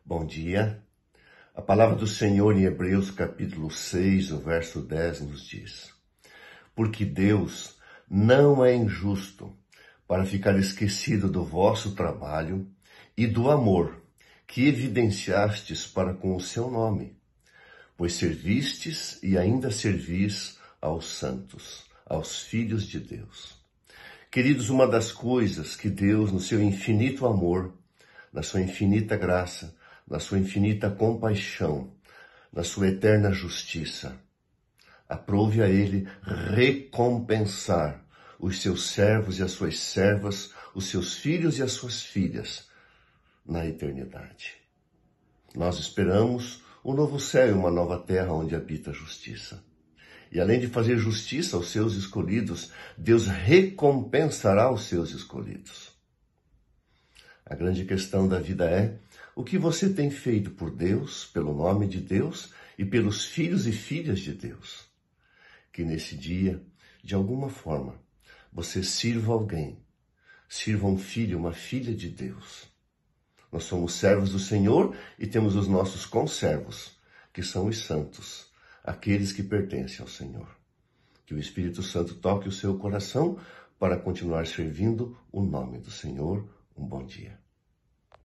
Bom dia. A palavra do Senhor em Hebreus capítulo 6, o verso 10 nos diz: Porque Deus não é injusto para ficar esquecido do vosso trabalho e do amor que evidenciastes para com o seu nome, pois servistes e ainda servis aos santos, aos filhos de Deus. Queridos, uma das coisas que Deus, no seu infinito amor, na sua infinita graça, na sua infinita compaixão, na sua eterna justiça, aprove a Ele recompensar os seus servos e as suas servas, os seus filhos e as suas filhas, na eternidade. Nós esperamos um novo céu e uma nova terra onde habita a justiça. E além de fazer justiça aos seus escolhidos, Deus recompensará os seus escolhidos. A grande questão da vida é: o que você tem feito por Deus, pelo nome de Deus e pelos filhos e filhas de Deus? Que nesse dia, de alguma forma, você sirva alguém, sirva um filho, uma filha de Deus. Nós somos servos do Senhor e temos os nossos conservos, que são os santos, aqueles que pertencem ao Senhor. Que o Espírito Santo toque o seu coração para continuar servindo o nome do Senhor. Um bom dia.